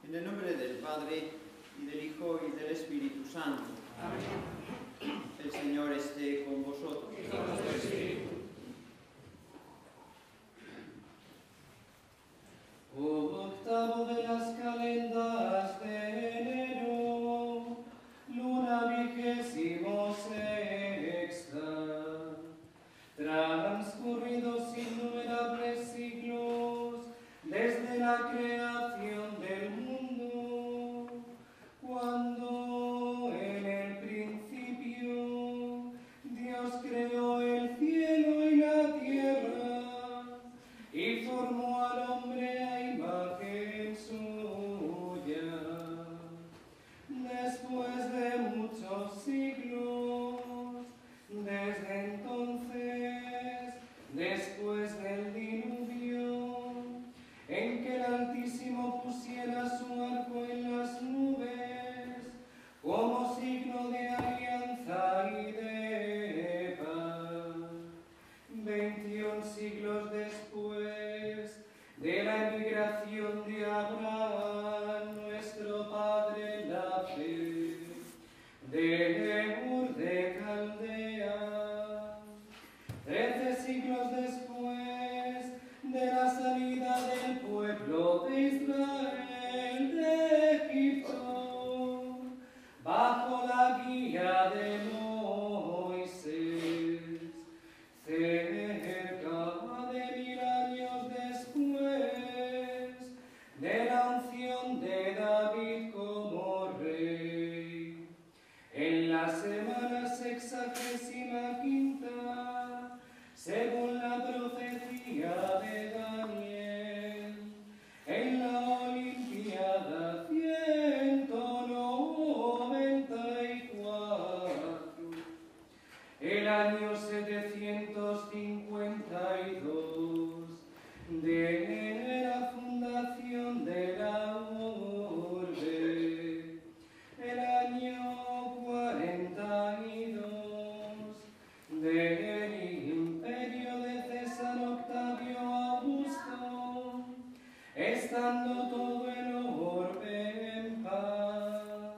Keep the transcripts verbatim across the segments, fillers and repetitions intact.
En el nombre del Padre, y del Hijo, y del Espíritu Santo. Amén. El Señor esté con vosotros. Y con tu espíritu. Octavo de las calendas de enero, luna vigésimo sexta, transcurridos innumerables siglos desde la creación del mundo, cuando en el principio Dios creó el cielo y la tierra y formó al hombre a imagen suya. Después de muchos siglos, desde entonces, después del diluvio, en que el Altísimo pusiera su arco en las nubes, como signo de alianza y de paz. Veintiún siglos después de la emigración de Abraham, nuestro padre en la fe, de Ur de Caldea. Trece siglos después de la salida del pueblo de Israel de Egipto, bajo la guía de Moisés, cerca de mil años después de la unción de David como rey, en la semana sexagésima quinta, según la profecía de Daniel, en la Olimpiada ciento noventa y cuatro, el año setecientos cincuenta y dos de la fundación de la urbe, el año cuarenta y dos del imperio de César Octavio Augusto, estando todo el orbe en paz.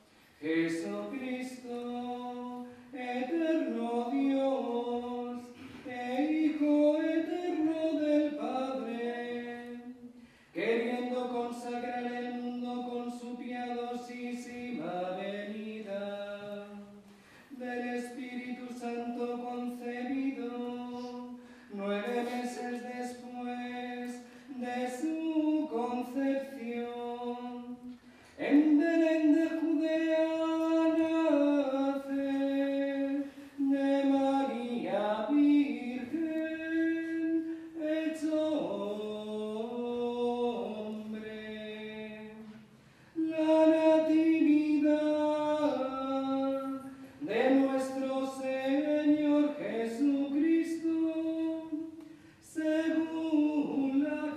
Jesucristo, eterno Dios, e Hijo eterno del Padre, queriendo consagrar el mundo con su piadosísima venida, del Espíritu Santo concebido, nueve meses después de su concepción, en Belén de Judea nace de María Virgen, hecho hombre. La natividad de nuestro Señor Jesucristo, según la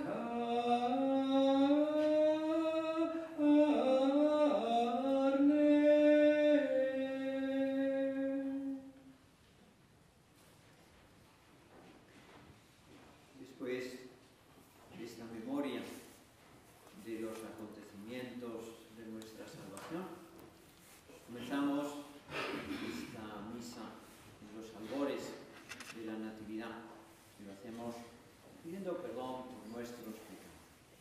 Después de esta memoria de los acontecimientos de nuestra salvación, comenzamos esta misa en los albores de la Natividad y lo hacemos pidiendo perdón por nuestros pecados.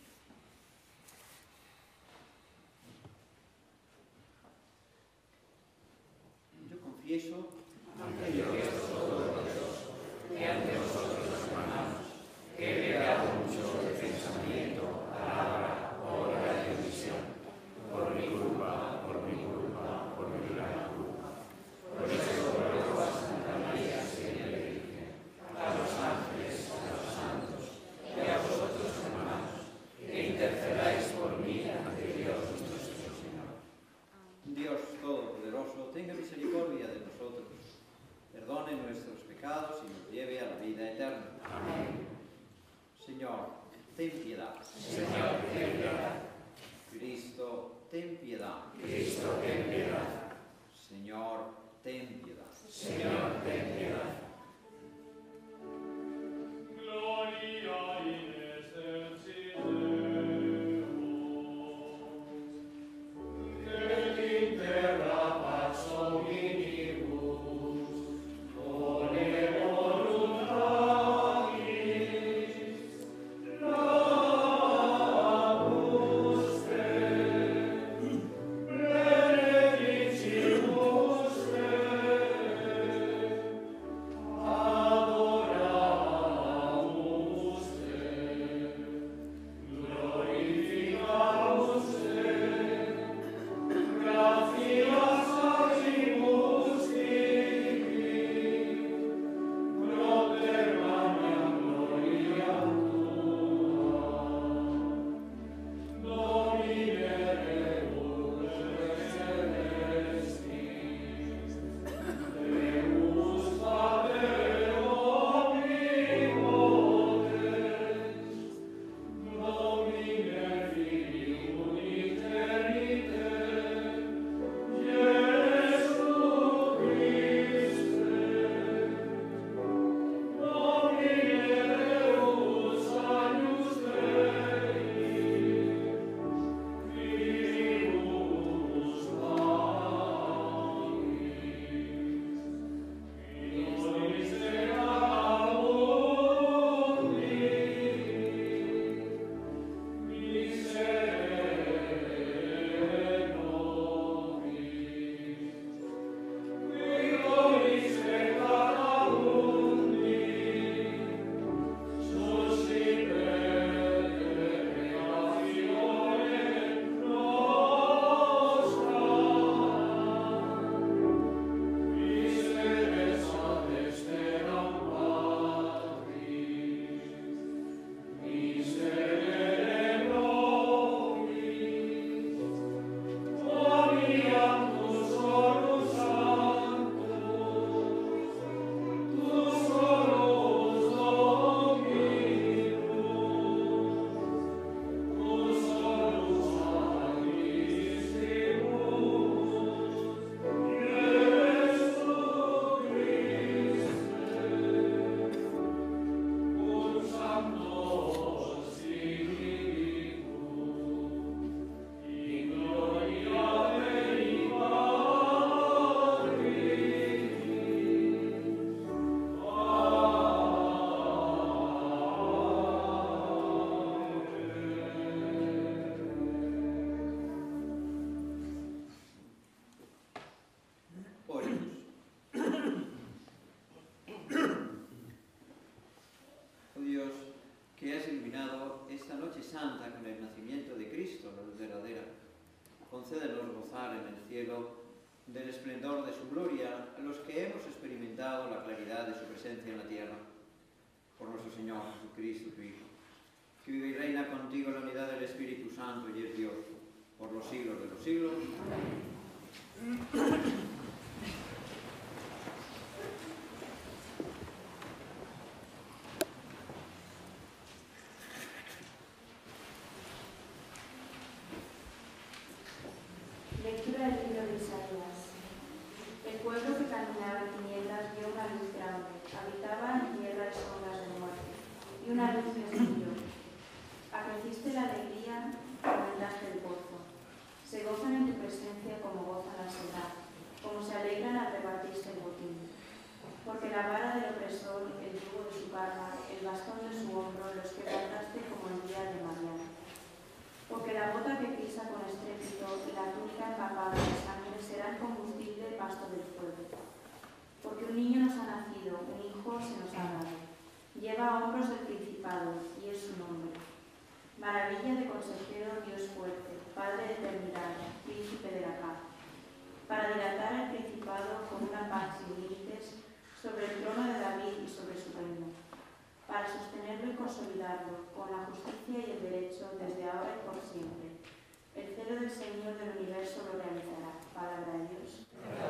Yo confieso ante Dios Todopoderoso y ante vosotros los hermanos, que he pecado mucho de pensamiento, palabra, obra y omisión, por mi culpa, por mi culpa, por mi gran culpa. Por eso ruego a Santa María, siempre Virgen, a los ángeles, a los santos y a vosotros, hermanos, que intercedáis por mí ante Dios nuestro Señor. Dios Todopoderoso, tenga misericordia de nosotros, perdone nuestros pecados y nos lleve a la vida eterna. Amén. Señor, ten piedad. Señor, ten piedad. Cristo, ten piedad. Cristo, ten piedad. Señor, ten piedad. Señor, ten piedad. Gloria in excelsis Deo. Santa con el nacimiento de Cristo, la luz verdadera, concédenos gozar en el cielo del esplendor de su gloria a los que hemos experimentado la claridad de su presencia en la tierra. Por nuestro Señor Jesucristo, tu Hijo, que vive y reina contigo en la unidad del Espíritu Santo y es Dios, por los siglos de los siglos. Lectura del libro de Isaías. El pueblo que caminaba en tinieblas vio una luz grande, habitaba en tierra de sombras de muerte, y una luz les brilló. Acreciste la alegría, aumentaste el gozo. Se gozan en tu presencia como gozan la sedad, como se alegran al repartirse el botín. Porque la vara del opresor, el yugo de su carga, el bastón de su hombro, los quebrantaste como el día de Mariana. Porque la bota que pisa con estrépito y la túnica empapada de sangre serán combustible pasto del fuego. Porque un niño nos ha nacido, un hijo se nos ha dado. Lleva hombros del principado, y es su nombre. Maravilla de consejero, Dios fuerte, Padre de eternidad, príncipe de la paz. Para dilatar el principado con una paz sin límites sobre el trono de David y sobre su reino. Para sostenerlo y consolidarlo con la justicia y el derecho desde ahora y por siempre. El celo del Señor del universo lo realizará. Palabra de Dios.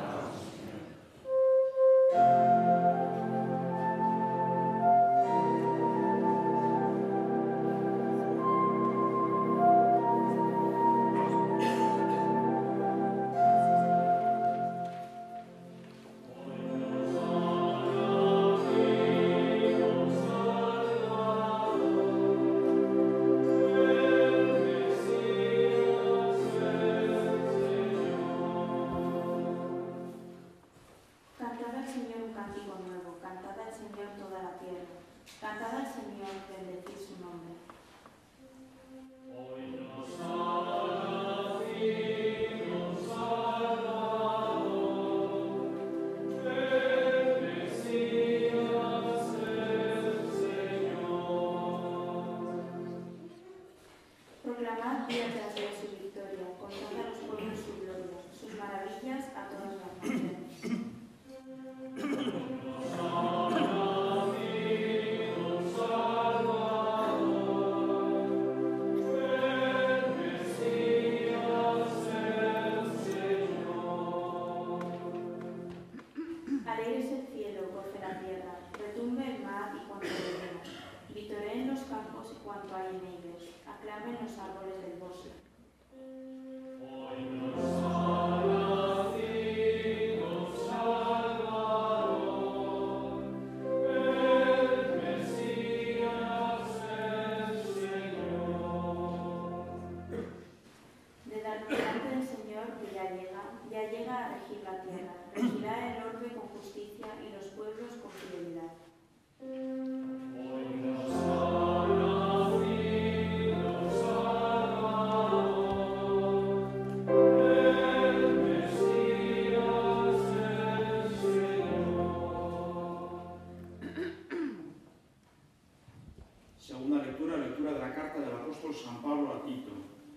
Segunda lectura, lectura de la carta del apóstol San Pablo a Tito.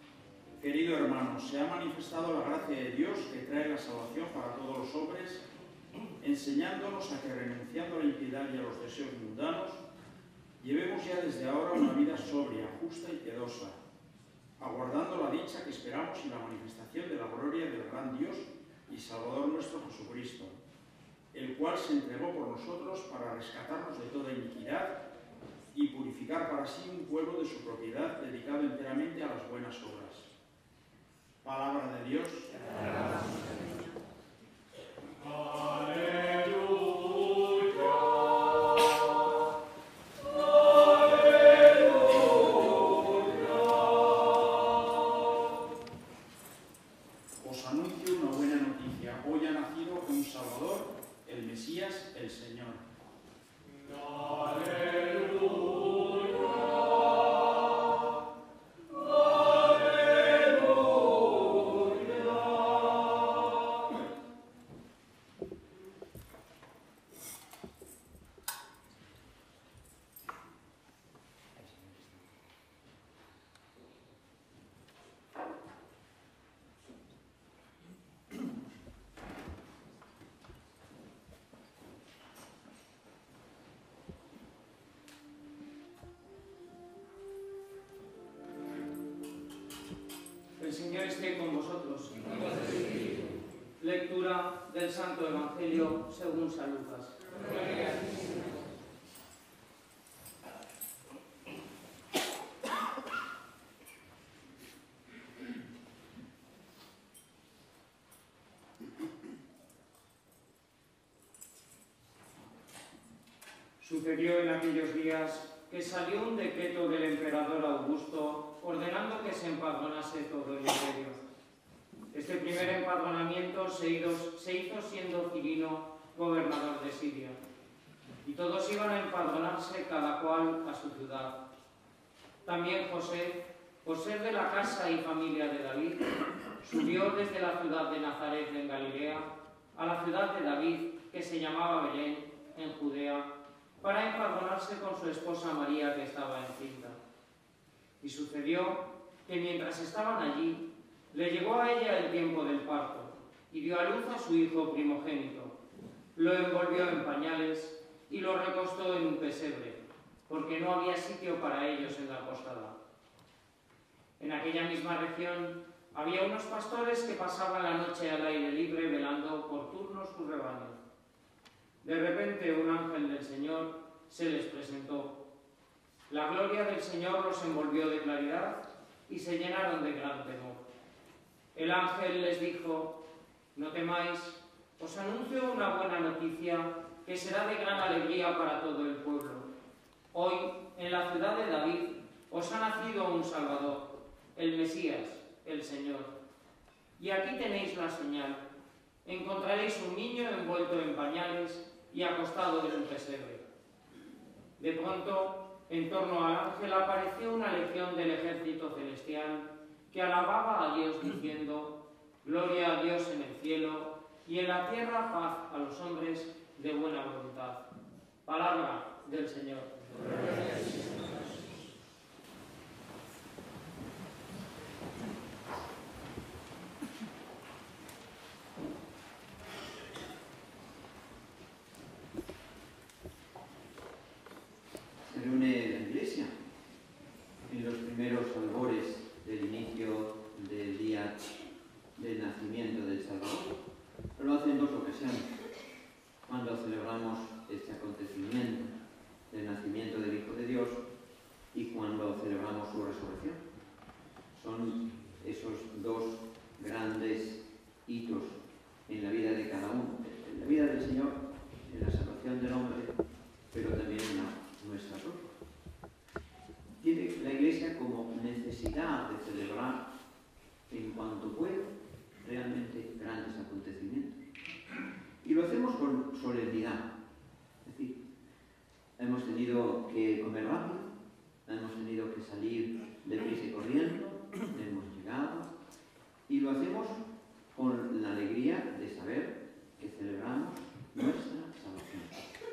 Querido hermano, se ha manifestado la gracia de Dios que trae la salvación para todos los hombres, enseñándonos a que renunciando a la impiedad y a los deseos mundanos, llevemos ya desde ahora una vida sobria, justa y piadosa, aguardando la dicha que esperamos y la manifestación de la gloria del gran Dios y Salvador nuestro Jesucristo, el cual se entregó por nosotros para rescatarnos de toda iniquidad y purificar para sí un pueblo de su propiedad dedicado enteramente a las buenas obras. Palabra de Dios. Os anuncio una buena noticia. Hoy ha nacido un Salvador, el Mesías, el Señor. El Señor esté con vosotros. Lectura del Santo Evangelio según San Lucas. Sucedió en aquellos días que salió un decreto del emperador Augusto ordenando que se empadronase todo el imperio. Este primer empadronamiento se hizo, se hizo siendo Cirino gobernador de Siria, y todos iban a empadronarse cada cual a su ciudad. También José, por ser de la casa y familia de David, subió desde la ciudad de Nazaret en Galilea a la ciudad de David, que se llamaba Belén, en Judea, para empadronarse con su esposa María, que estaba encinta. Y sucedió que mientras estaban allí, le llegó a ella el tiempo del parto, y dio a luz a su hijo primogénito. Lo envolvió en pañales y lo recostó en un pesebre, porque no había sitio para ellos en la posada. En aquella misma región había unos pastores que pasaban la noche al aire libre velando por turnos su rebaño. De repente un ángel del Señor se les presentó. La gloria del Señor los envolvió de claridad y se llenaron de gran temor. El ángel les dijo: no temáis, os anuncio una buena noticia que será de gran alegría para todo el pueblo. Hoy, en la ciudad de David, os ha nacido un Salvador, el Mesías, el Señor. Y aquí tenéis la señal. Encontraréis un niño envuelto en pañales y acostado en un pesebre. De pronto, en torno al ángel apareció una legión del ejército celestial que alababa a Dios diciendo: gloria a Dios en el cielo y en la tierra paz a los hombres de buena voluntad. Palabra del Señor. Se reúne la Iglesia en los primeros albores del inicio del día del nacimiento del Salvador. Lo hace en dos ocasiones, cuando celebramos este acontecimiento del nacimiento del Hijo de Dios y cuando celebramos su resurrección. Son esos dos grandes hitos en la vida de cada uno, en la vida del Señor, en la salvación del hombre, pero también en la, nuestra propia. Tiene la Iglesia como necesidad de celebrar en cuanto puede realmente grandes acontecimientos. Y lo hacemos con solemnidad. Es decir, hemos tenido que comer rápido, hemos tenido que salir deprisa y corriendo, hemos llegado, y lo hacemos con la alegría de saber que celebramos nuestra salvación.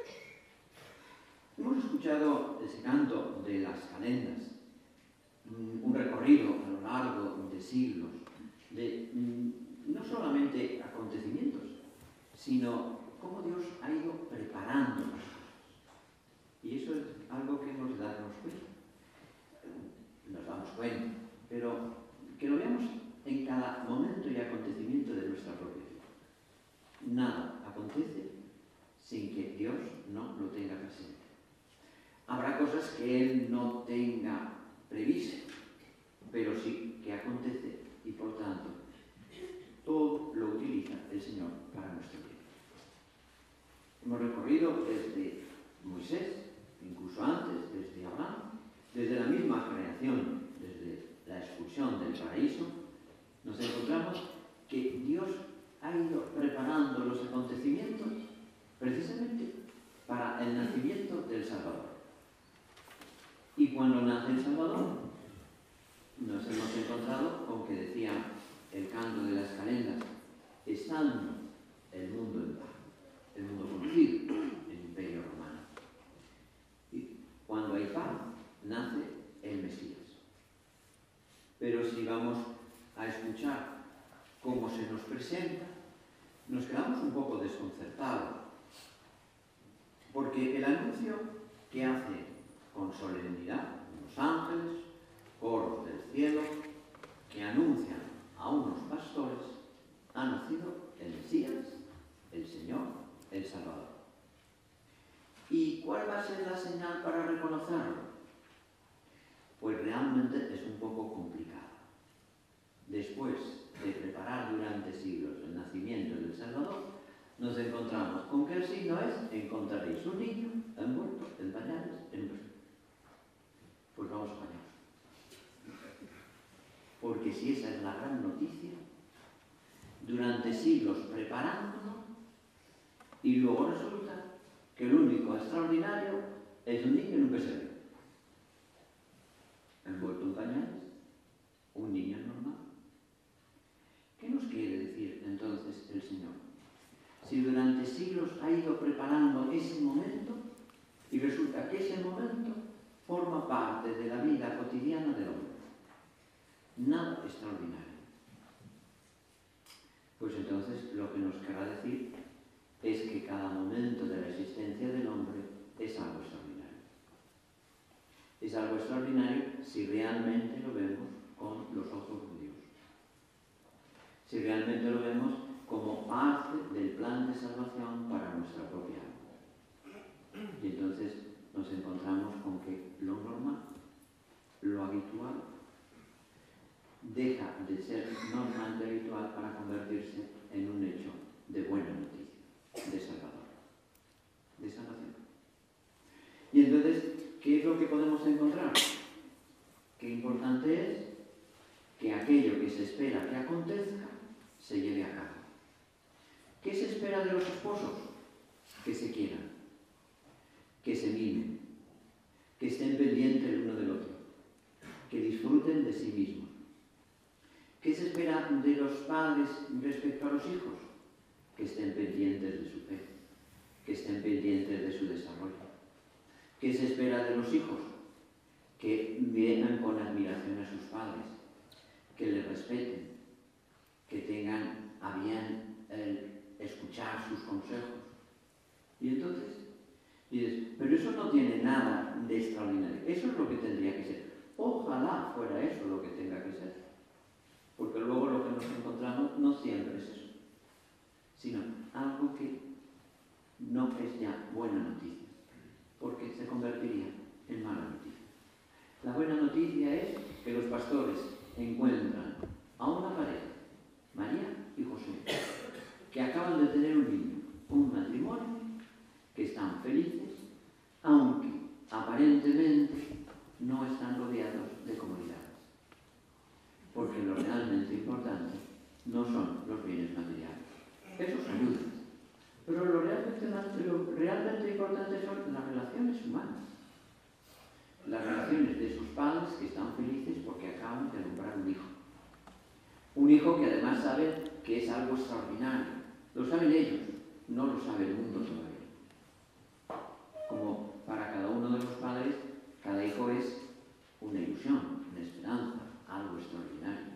Hemos escuchado ese canto de las calendas, un recorrido a lo largo de siglos, de no solamente acontecimientos, sino cómo Dios ha ido preparando las cosas. Y eso es algo que hemos de darnos cuenta. Nos damos cuenta, pero que lo veamos en cada momento y acontecimiento de nuestra propia vida. Nada acontece sin que Dios no lo tenga presente. Habrá cosas que Él no tenga previsto, pero sí que acontece, y por tanto todo lo utiliza el Señor para nuestro bien. Hemos recorrido desde Moisés, incluso antes, desde Abraham, desde la misma creación, desde la expulsión del paraíso, nos encontramos que Dios ha ido preparando los acontecimientos precisamente para el nacimiento del Salvador. Y cuando nace el Salvador, nos hemos encontrado con que decía el canto de las calendas: estando el mundo en paz, el mundo conocido, el Imperio Romano. Y cuando hay paz, nace el Mesías. Pero si vamos a escuchar cómo se nos presenta, nos quedamos un poco desconcertados, porque el anuncio que hace con solemnidad los ángeles, coros del cielo, que anuncian porque si esa es la gran noticia, durante siglos preparándolo, y luego resulta que lo único extraordinario es un niño en un pesebre, envuelto en pañales, un niño normal. ¿Qué nos quiere decir entonces el Señor? Si durante siglos ha ido preparando ese momento y resulta que ese momento forma parte de la vida cotidiana del hombre. Nada extraordinario. Pues entonces lo que nos querrá decir es que cada momento de la existencia del hombre es algo extraordinario. Es algo extraordinario si realmente lo vemos con los ojos de Dios. Si realmente lo vemos como parte del plan de salvación para nuestra propia alma. Y entonces nos encontramos con que lo normal, lo habitual, deja de ser normal y habitual para convertirse en un hecho de buena noticia, de salvador, de salvación. Y entonces, ¿qué es lo que podemos encontrar? Qué importante es que aquello que se espera que acontezca se lleve a cabo. ¿Qué se espera de los esposos? Que se quieran, que se mimen, que estén pendientes el uno del otro, que disfruten de sí mismos. ¿Qué se espera de los padres respecto a los hijos? Que estén pendientes de su fe, que estén pendientes de su desarrollo. ¿Qué se espera de los hijos? Que vean con admiración a sus padres, que les respeten, que tengan a bien el escuchar sus consejos. Y entonces dices, pero eso no tiene nada de extraordinario. Eso es lo que tendría que ser. Ojalá fuera eso lo que tenga que ser. Porque luego lo que nos encontramos no siempre es eso, sino algo que no es ya buena noticia, porque se convertiría en mala noticia. La buena noticia es que los pastores encuentran a una pareja, María y José, que acaban de tener un niño, un matrimonio, que están felices, aunque aparentemente no están rodeados de comodidades. Porque lo realmente importante no son los bienes materiales. Esos ayudan. Pero lo realmente, lo realmente importante son las relaciones humanas. Las relaciones de sus padres que están felices porque acaban de nombrar un hijo. Un hijo que además sabe que es algo extraordinario. Lo saben ellos, no lo sabe el mundo todavía. Como para cada uno de los padres, cada hijo es una ilusión, una esperanza, algo extraordinario.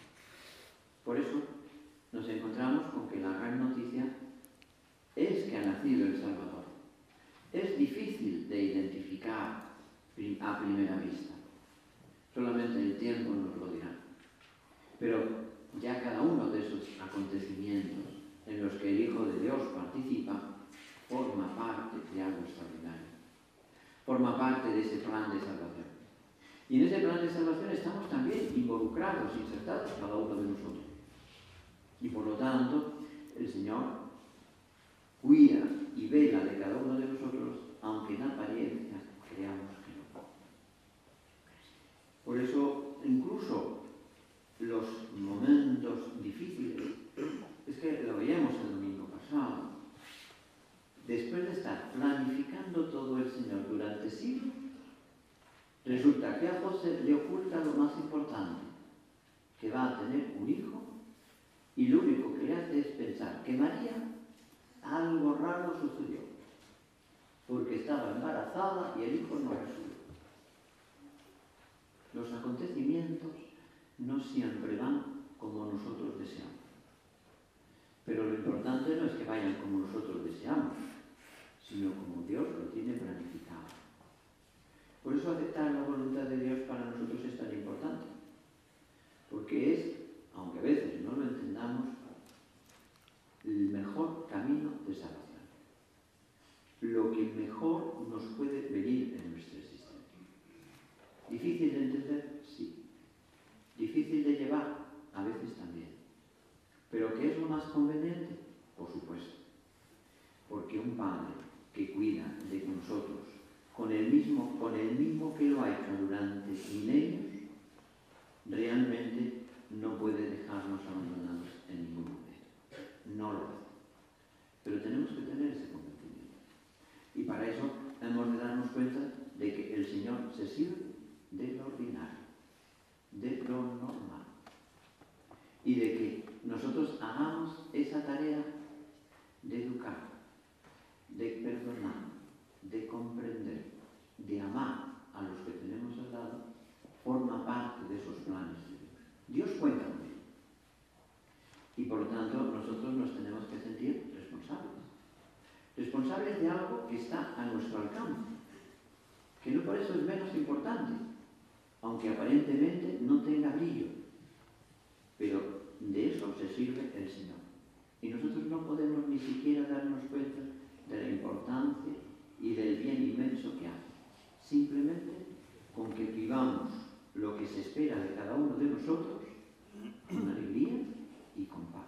Por eso nos encontramos con que la gran noticia es que ha nacido el Salvador. Es difícil de identificar a primera vista. Solamente el tiempo nos lo dirá. Pero ya cada uno de esos acontecimientos en los que el Hijo de Dios participa forma parte de algo extraordinario. Forma parte de ese plan de salvación. Y en ese plan de salvación estamos también involucrados, insertados cada uno de nosotros. Y por lo tanto, el Señor cuida y vela de cada uno de nosotros, aunque en apariencia creamos que no. Por eso, incluso los momentos difíciles, es que lo veíamos el domingo pasado, después de estar planificando todo el Señor durante siglos, resulta que a José le oculta lo más importante, que va a tener un hijo, y lo único que le hace es pensar que María, algo raro sucedió, porque estaba embarazada y el hijo no era suyo. Los acontecimientos no siempre van como nosotros deseamos. Pero lo importante no es que vayan como nosotros deseamos, sino como Dios lo tiene planificado. Por eso aceptar la voluntad de Dios para nosotros es tan importante, porque es, aunque a veces no lo entendamos, el mejor camino de salvación. Lo que mejor nos puede venir en nuestra existencia. ¿Difícil de entender? Sí. ¿Difícil de llevar? A veces también. ¿Pero qué es lo más conveniente? Por supuesto. Porque un padre que cuida de nosotros con el mismo, con el mismo que lo ha hecho durante milenios, realmente no puede dejarnos abandonados en ningún momento. No lo hace. Pero tenemos que tener ese convencimiento. Y para eso hemos de darnos cuenta de que el Señor se sirve de lo ordinario, de lo normal. Y de que nosotros hagamos esa tarea de educar, de perdonar, de comprender, de amar a los que tenemos al lado, forma parte de esos planes de Dios. Dios cuenta con ello. Y por lo tanto nosotros nos tenemos que sentir responsables. Responsables de algo que está a nuestro alcance, que no por eso es menos importante, aunque aparentemente no tenga brillo. Pero de eso se sirve el Señor. Y nosotros no podemos ni siquiera darnos cuenta de la importancia y del bien inmenso que hace. Simplemente con que vivamos lo que se espera de cada uno de nosotros con alegría y con paz.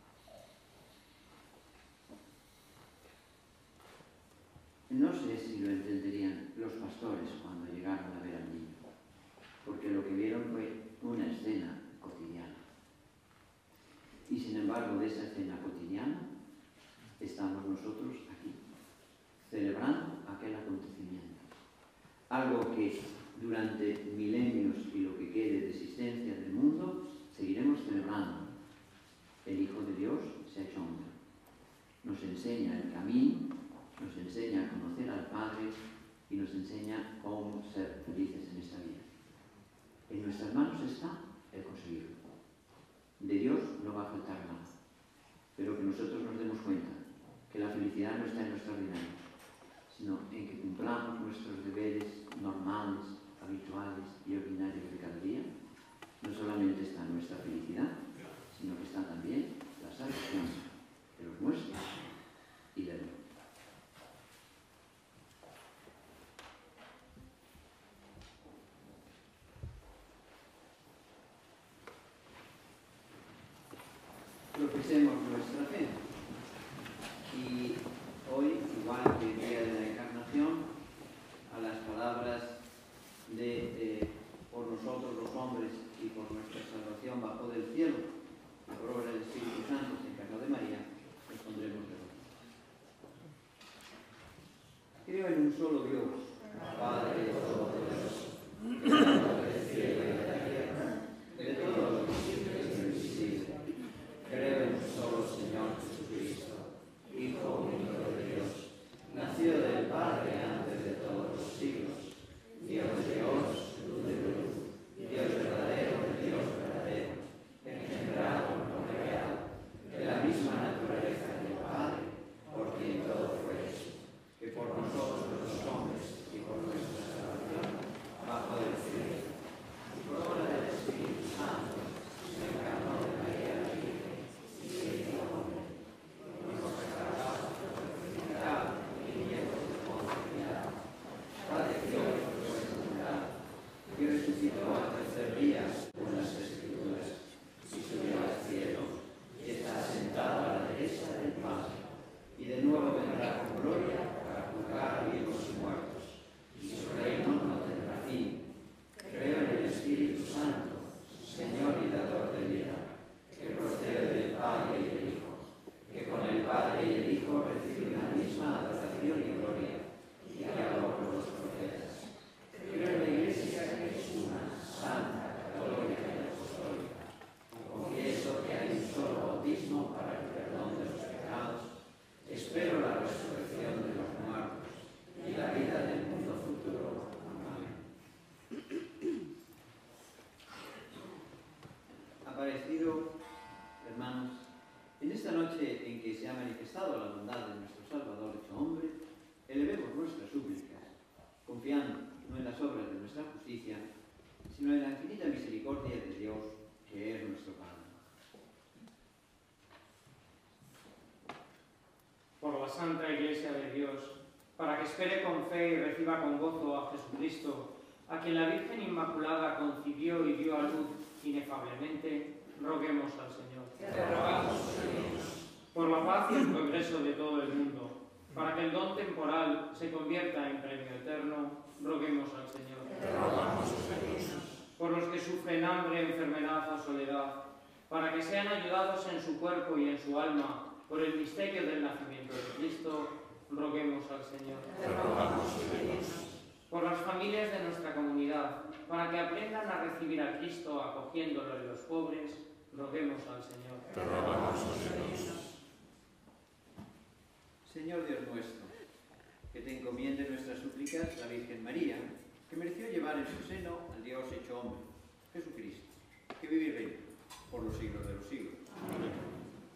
No sé si lo entenderían los pastores cuando llegaron a ver al niño, porque lo que vieron fue una escena cotidiana. Y sin embargo, de esa escena cotidiana estamos nosotros aquí, celebrando aquel acontecimiento. Algo que durante milenios y lo que quede de existencia del mundo seguiremos celebrando. El Hijo de Dios se ha hecho hombre. Nos enseña el camino, nos enseña a conocer al Padre y nos enseña cómo ser felices en esta vida. En nuestras manos está el conseguirlo. De Dios no va a faltar nada, pero que nosotros nos demos cuenta que la felicidad no está en nuestras dinámicas, sino en que cumplamos nuestros deberes normales, habituales y ordinarios de cada día. No solamente está nuestra felicidad, sino que está también la salvación de los nuestros y del mundo. Profesemos nuestra fe. Y hoy, igual que el día de la Encarnación, a las palabras de eh, por nosotros los hombres y por nuestra salvación bajó del cielo, y por obra del Espíritu Santo se encarnó de María, respondremos de nuevo. Creo en un solo Dios, Padre Todopoderoso, Creador del cielo y de la tierra, de todo lo visible y lo invisible. Creo en un solo Señor Jesucristo, Hijo único de Dios, nacido del Padre antes de todos los siglos, Dios de Dios, luz de luz, Dios verdadero de Dios verdadero, engendrado, no creado, de la misma naturaleza del Padre, por quien todo fue hecho, que por nosotros los hombres y por nuestra salvación bajó del cielo, y por obra del Espíritu Santo se encarnó de María la Virgen y se hizo hombre, y por sagrado, crucificado y nieto de Poncio Pilato, padeció y fue sepultado, y resucitó al tercer día según las Escrituras, y subió al cielo, y está sentado a la derecha del Padre, y de nuevo vendrá con gloria para juzgar a vivos y muertos, y su reino no tendrá fin. Creo en el Espíritu Santo, Señor y dador de vida, que procede del Padre y del Hijo, que con el Padre y el Hijo recibe la misma adoración y gloria, y que habló por los profetas. Creo en la Iglesia que es una, santa, católica y apostólica. Confieso que hay un solo bautismo para el perdón de los pecados. Espero la resurrección de los muertos y la vida del mundo futuro. Amén. Aparecido, hermanos, en esta noche en que se ha manifestado la bondad de nuestro Salvador hecho hombre, elevemos nuestras súplicas, confiando no en las obras de nuestra justicia, sino en la infinita misericordia de Dios, que es nuestro Padre. Por la Santa Iglesia de Dios, para que espere con fe y reciba con gozo a Jesucristo, a quien la Virgen Inmaculada concibió y dio a luz inefablemente, roguemos al Señor. Te rogamos, Señor. Por la paz y el progreso de todo el mundo, para que el don temporal se convierta en premio eterno, roguemos al Señor. Te rogamos, Señor. por los que sufren hambre, enfermedad o soledad, para que sean ayudados en su cuerpo y en su alma por el misterio del nacimiento de Cristo, roguemos al Señor. Te rogamos, Dios. Por las familias de nuestra comunidad, para que aprendan a recibir a Cristo acogiéndolo en los pobres, roguemos al Señor. Te rogamos, Dios. Señor Dios nuestro, que te encomiende nuestras súplicas la Virgen María, que mereció llevar en su seno al Dios hecho hombre, Jesucristo, que vive y reina por los siglos de los siglos. Amén.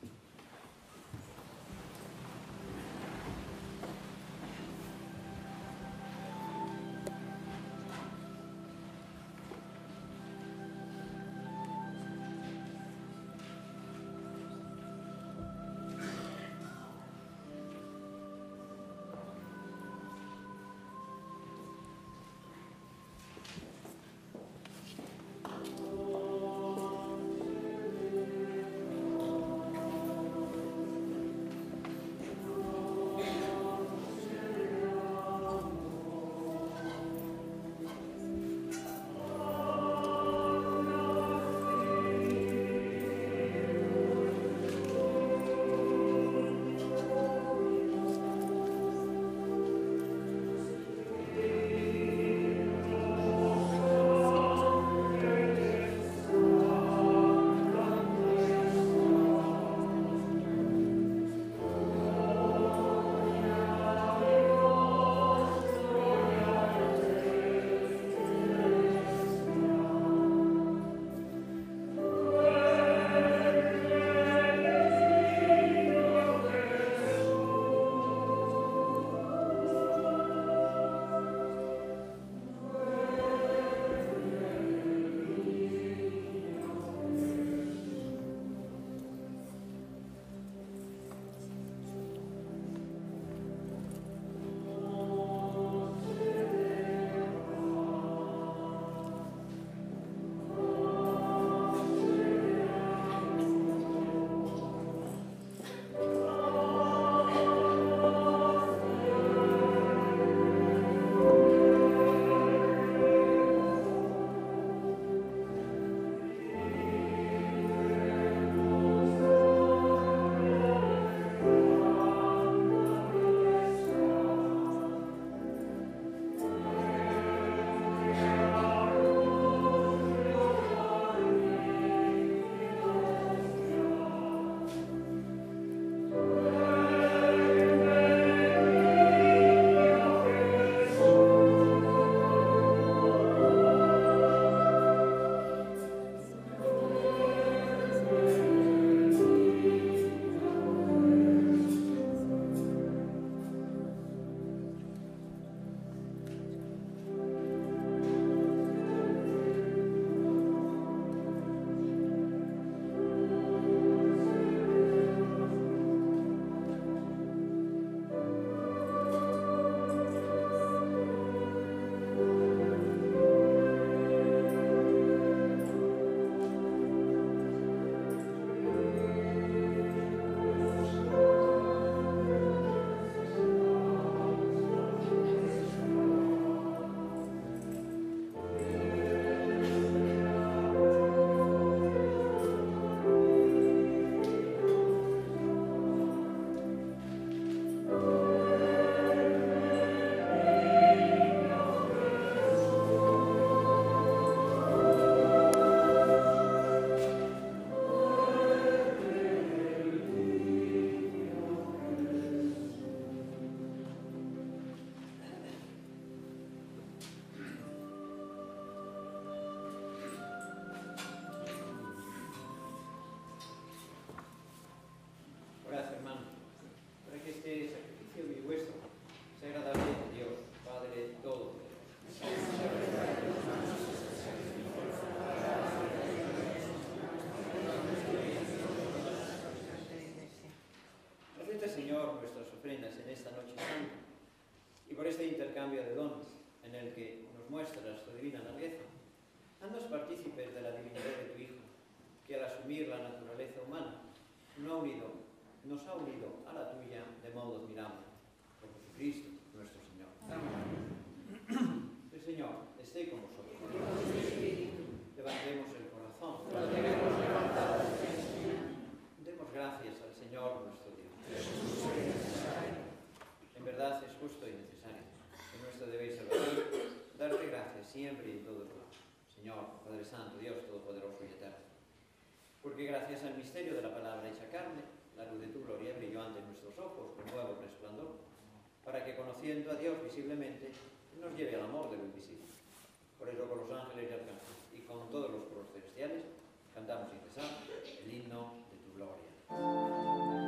intercambio de dones en el que nos muestras tu divina naturaleza, haznos partícipes de la divinidad de tu Hijo, que al asumir la naturaleza humana nos ha unido, nos ha unido a la tuya de modo admirable. Por Jesucristo, nuestro Señor. Amén. El Señor esté con vosotros. porque gracias al misterio de la palabra hecha carne, la luz de tu gloria brilló ante nuestros ojos con nuevo resplandor, para que conociendo a Dios visiblemente, nos lleve al amor de lo invisible. Por eso con los ángeles y arcángeles y con todos los coros celestiales cantamos sin cesar el himno de tu gloria.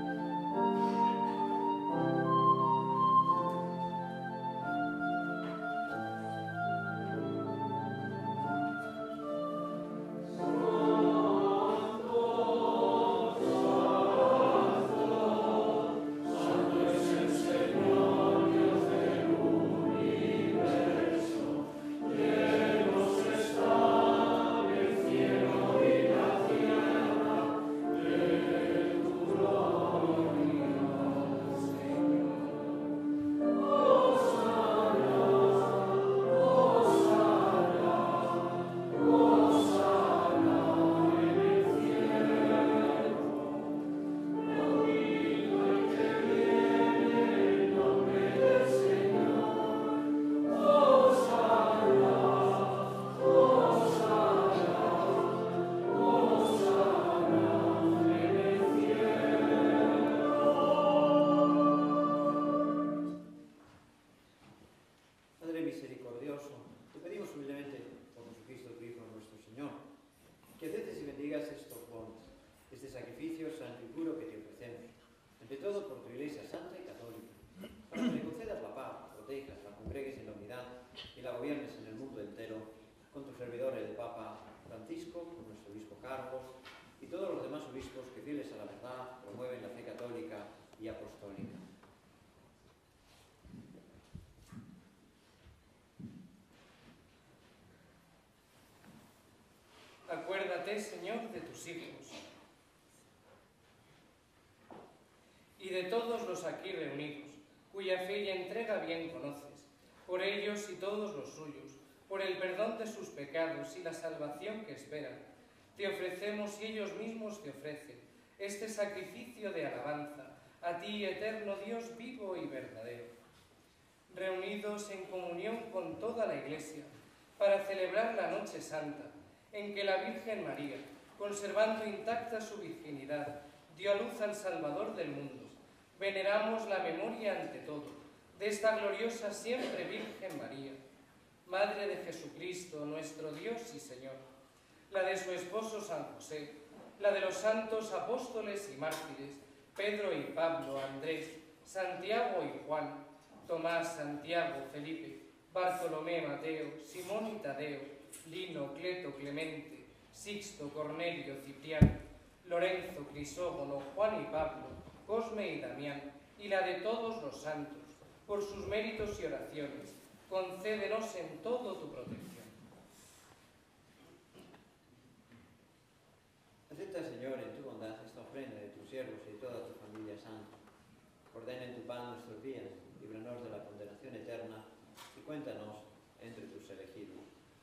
Acuérdate, Señor, de tus hijos y de todos los aquí reunidos, cuya fe y entrega bien conoces, por ellos y todos los suyos, por el perdón de sus pecados y la salvación que esperan. Te ofrecemos y ellos mismos te ofrecen este sacrificio de alabanza, a ti, eterno Dios vivo y verdadero. Reunidos en comunión con toda la Iglesia, para celebrar la Noche Santa, en que la Virgen María, conservando intacta su virginidad, dio a luz al Salvador del mundo, veneramos la memoria ante todo de esta gloriosa siempre Virgen María, Madre de Jesucristo, nuestro Dios y Señor, la de su esposo San José, la de los santos apóstoles y mártires, Pedro y Pablo, Andrés, Santiago y Juan, Tomás, Santiago, Felipe, Bartolomé, Mateo, Simón y Tadeo, Lino, Cleto, Clemente, Sixto, Cornelio, Cipriano, Lorenzo, Crisógono, Juan y Pablo, Cosme y Damián, y la de todos los santos, por sus méritos y oraciones, concédenos en todo tu protección. Acepta, Señor, en tu bondad esta ofrenda de tus siervos y de toda tu familia santa. Ordena en tu pan nuestros días, líbranos de la condenación eterna y cuéntanos entre tus elegidos.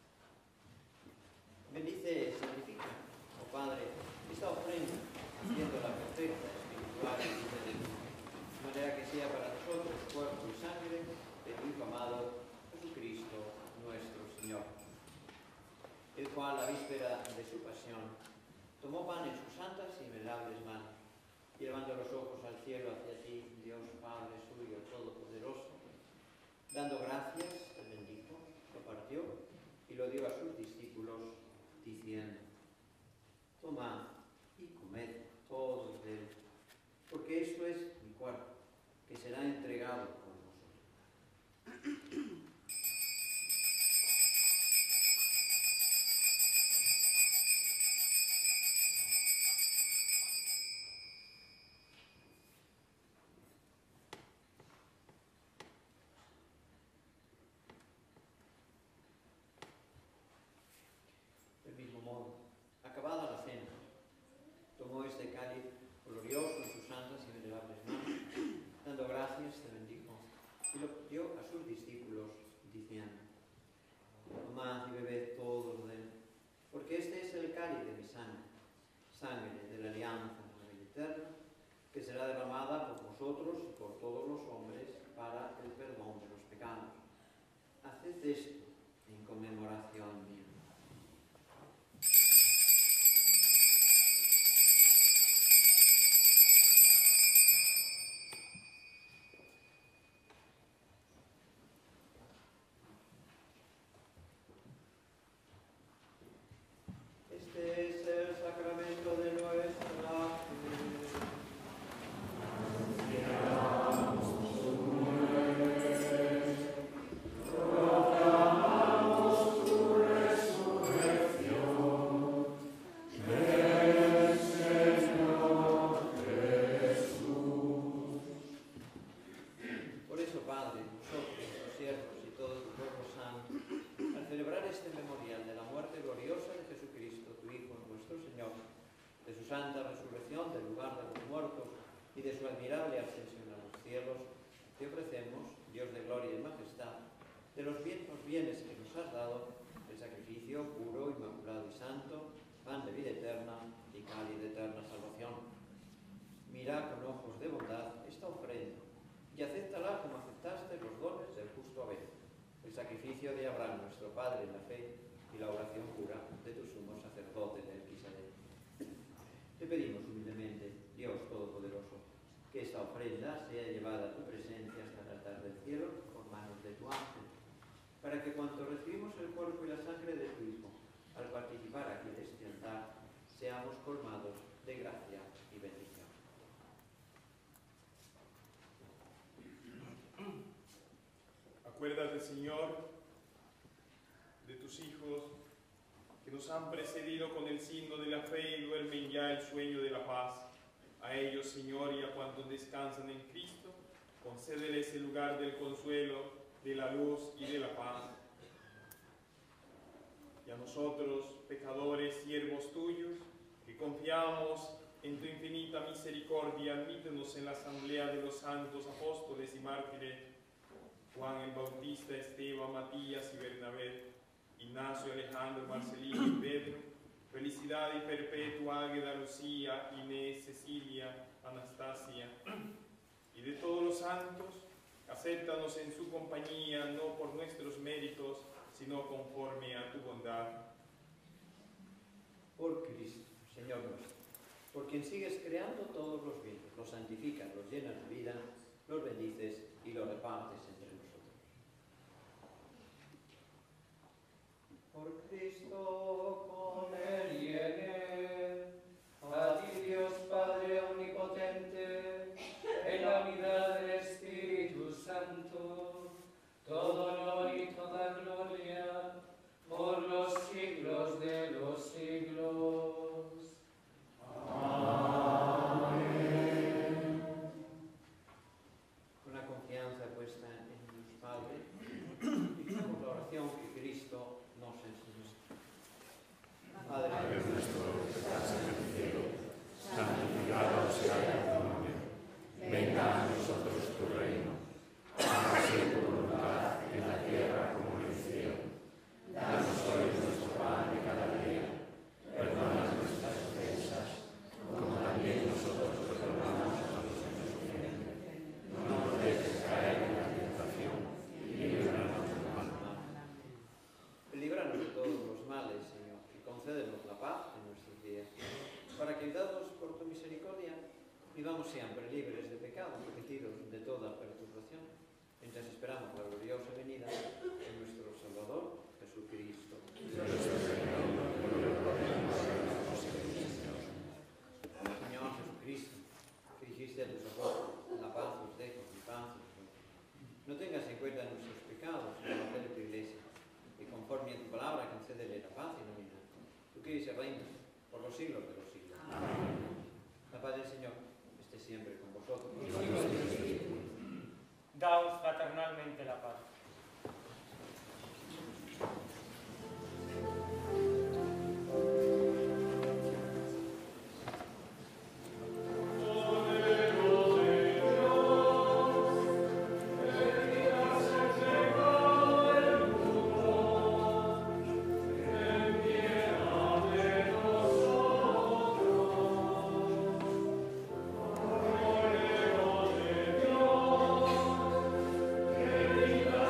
Bendice y santifica, oh Padre, esta ofrenda, haciéndola perfecta, espiritual y de Dios, de manera que sea para nosotros cuerpo y sangre de tu Hijo amado, Jesucristo, nuestro Señor, el cual, a la víspera de su pasión, tomó pan en sus santas y venerables manos, y levando los ojos al cielo hacia ti, Dios Padre suyo todopoderoso, dando gracias, te bendijo, lo partió y lo dio a sus discípulos, diciendo: tomad y comed todos de él, porque esto es mi cuerpo, que será entregado por vosotros. Del mismo modo, acabada la cena, tomó este cáliz glorioso en sus santas y venerables manos, dando gracias, te bendijo, y lo dio a sus discípulos, diciendo: tomad y bebed todos de él, porque este es el cáliz de mi sangre, sangre de la alianza nueva y eterna, que será derramada por vosotros y por todos los hombres para el perdón de los pecados. Haced esto en conmemoración mía. santa resurrección del lugar de los muertos y de su admirable ascensión a los cielos, te ofrecemos, Dios de gloria y majestad, de los bienes, bienes que nos has dado, el sacrificio puro, inmaculado y santo, pan de vida eterna y cáliz de eterna salvación. Mira con ojos de bondad esta ofrenda y acéptala como aceptaste los dones del justo Abel, el sacrificio de Abraham, nuestro Padre en la fe, y la oración pura de tu sumo sacerdote Melquisedec. Te pedimos humildemente, Dios Todopoderoso, que esta ofrenda sea llevada a tu presencia hasta el altar del cielo por manos de tu ángel, para que cuando recibimos el cuerpo y la sangre de tu Hijo, al participar aquí de este altar, seamos colmados de gracia y bendición. Acuérdate, Señor, de tus hijos que nos han precedido con el signo de la fe y duermen ya el sueño de la paz. A ellos, Señor, y a cuantos descansan en Cristo, concédeles el lugar del consuelo, de la luz y de la paz. Y a nosotros, pecadores, siervos tuyos, que confiamos en tu infinita misericordia, admítenos en la asamblea de los santos apóstoles y mártires, Juan el Bautista, Esteban, Matías y Bernabé, Ignacio, Alejandro, Marcelino y Pedro, Felicidad y Perpetua, Águeda, Lucía, Inés, Cecilia, Anastasia, y de todos los santos, acéptanos en su compañía, no por nuestros méritos, sino conforme a tu bondad. Por Cristo, Señor nuestro, por quien sigues creando todos los bienes, los santificas, los llenas de vida, los bendices y los repartes entre nosotros. Por Cristo, con Él y en Él, a ti Dios Padre Omnipotente, en la unidad del Espíritu Santo, todo honor y toda gloria, por los siglos de los siglos. Amén. Con la confianza puesta en Dios Padre, hicimos la oración que Cristo nos enseñó. Padre nuestro que estás en el cielo, santificado sea tu nombre. Venga a nosotros tu reino. Hágase tu voluntad en la tierra como en el cielo. Danos hoy nuestro pan de cada día. Perdona nuestras ofensas, como también nosotros perdonamos a los que nos ofenden. No nos dejes caer en la tentación y líbranos del mal. Líbranos de todos los males, Señor, y concédenos la paz en nuestros días, para que, dados por tu misericordia, vivamos siempre libres de pecado, protegidos de toda perturbación, mientras esperamos la gloriosa venida de nuestro Salvador, Jesucristo. Señor Jesucristo, que dijiste a tus apóstoles, la paz os dejo, mi paz os doy. No tengas en cuenta nuestros pecados, sino los de tu iglesia, y conforme a tu palabra concédele la paz y la unidad. Tú que dices reinas por los siglos de los siglos. Amén. La paz del Señor esté siempre con vosotros. Daos fraternalmente la paz. Viva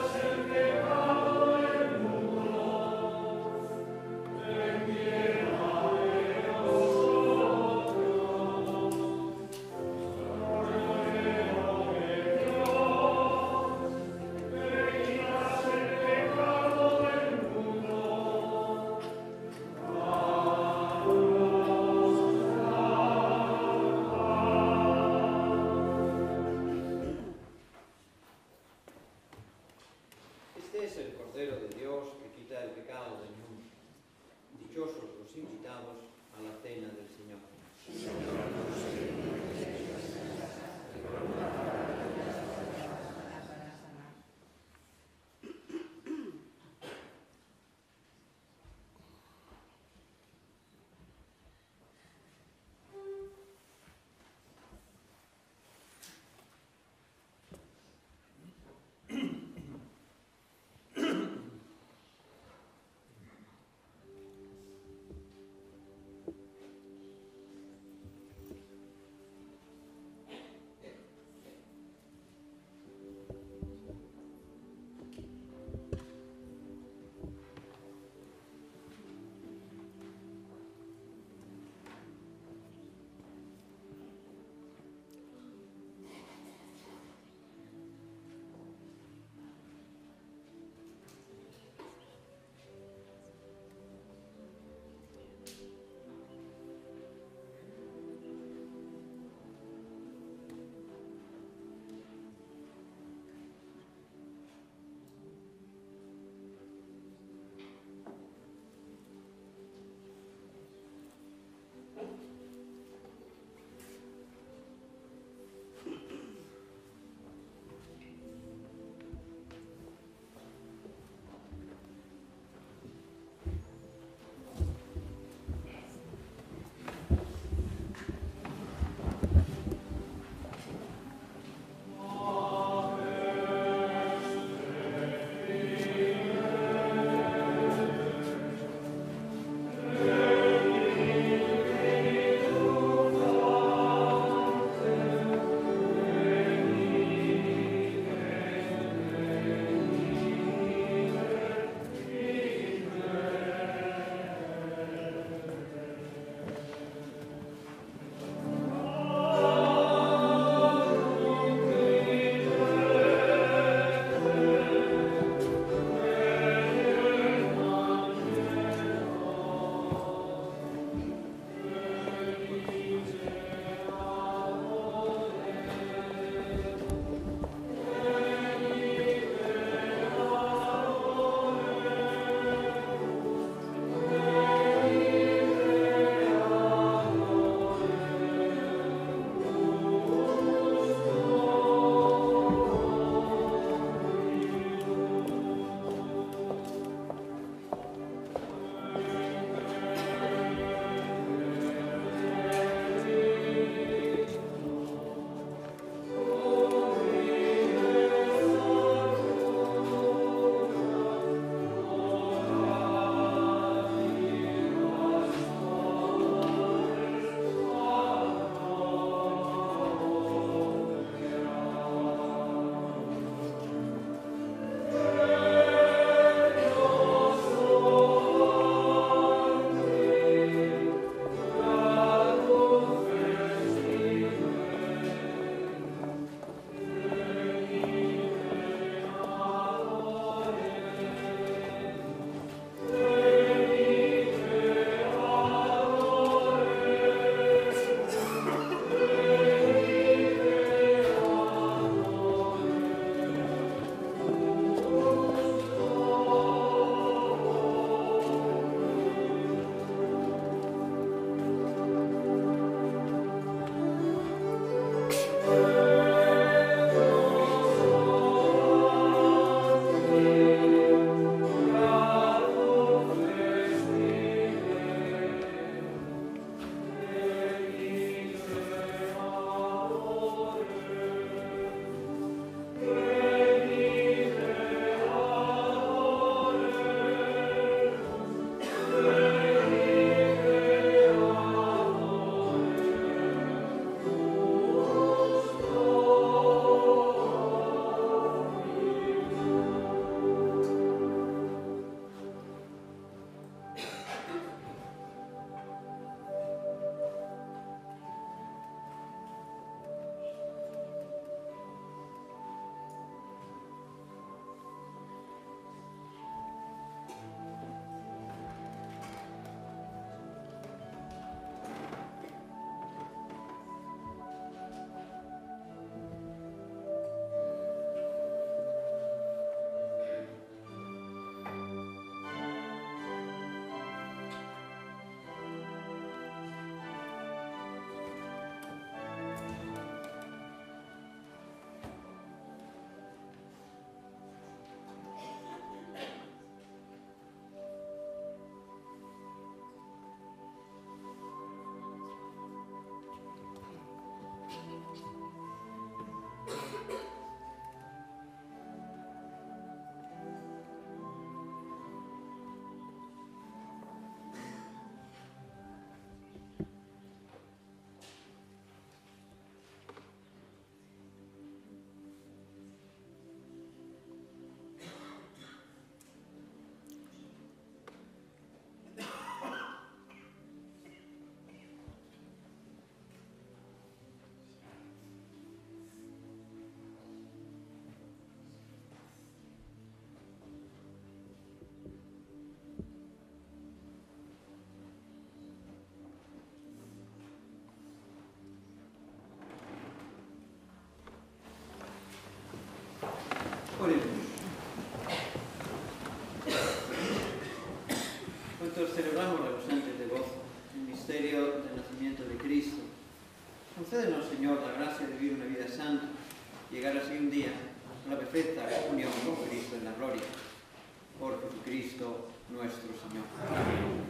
Concédenos, Señor, la gracia de vivir una vida santa, llegar así un día a la perfecta comunión con Cristo en la gloria. Por Jesucristo nuestro Señor. Amén.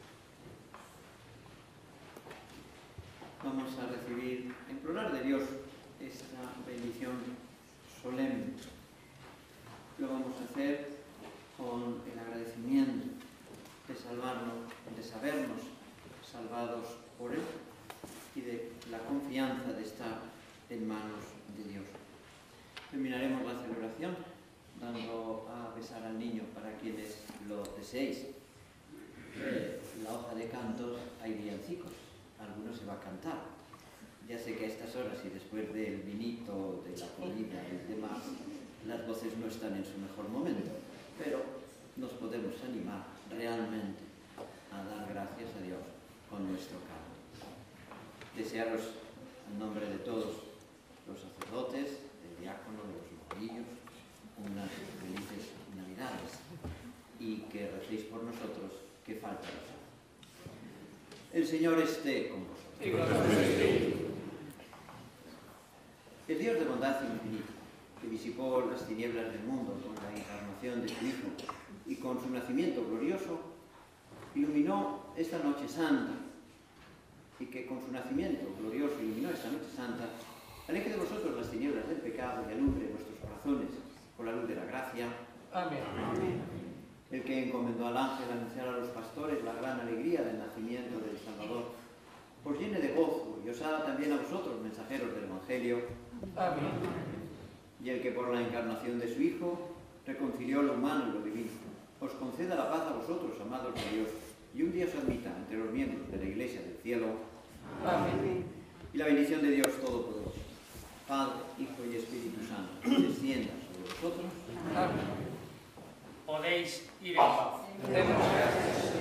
Vamos a recibir, a implorar de Dios esta bendición solemne. Lo vamos a hacer con el agradecimiento de salvarnos, de sabernos salvados por Él y de la confianza de estar en manos de Dios. Terminaremos la celebración dando a besar al niño para quienes lo deseéis. Eh, en la hoja de cantos hay villancicos, algunos se va a cantar. Ya sé que a estas horas y después del vinito, de la comida y demás, las voces no están en su mejor momento, pero nos podemos animar realmente a dar gracias a Dios con nuestro canto. Desearos en nombre de todos los sacerdotes, del diácono, de los morillos, unas felices Navidades y que recéis por nosotros que falta nos hace. El Señor esté con vosotros. El Dios de bondad infinita, que disipó las tinieblas del mundo con la encarnación de su Hijo y con su nacimiento glorioso, iluminó esta noche santa, y que con su nacimiento glorioso iluminó esta noche santa, aleje de vosotros las tinieblas del pecado y alumbre vuestros corazones con la luz de la gracia. Amén. Amén. El que encomendó al ángel a anunciar a los pastores la gran alegría del nacimiento del Salvador, os llene de gozo y os haga también a vosotros mensajeros del Evangelio. Amén. Y el que por la encarnación de su Hijo reconcilió lo humano y lo divino, os conceda la paz a vosotros, amados de Dios, y un día os admita entre los miembros de la Iglesia del cielo. Amén. Y la bendición de Dios Todopoderoso, Padre, Hijo y Espíritu Santo, descienda sobre vosotros. Amén. Podéis ir en paz. Demos gracias.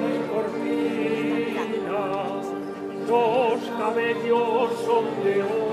Los cabellos son de oro.